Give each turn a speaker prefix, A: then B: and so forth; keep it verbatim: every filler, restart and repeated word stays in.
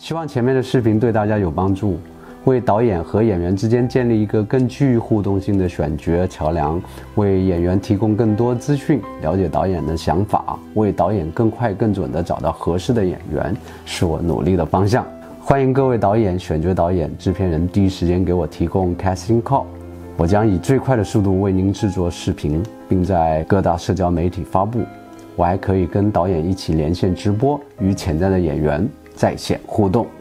A: 希望前面的视频对大家有帮助，为导演和演员之间建立一个更具互动性的选角桥梁，为演员提供更多资讯，了解导演的想法，为导演更快更准地找到合适的演员，是我努力的方向。欢迎各位导演、选角导演、制片人第一时间给我提供 casting call， 我将以最快的速度为您制作视频，并在各大社交媒体发布。我还可以跟导演一起连线直播，与潜在的演员在线互动。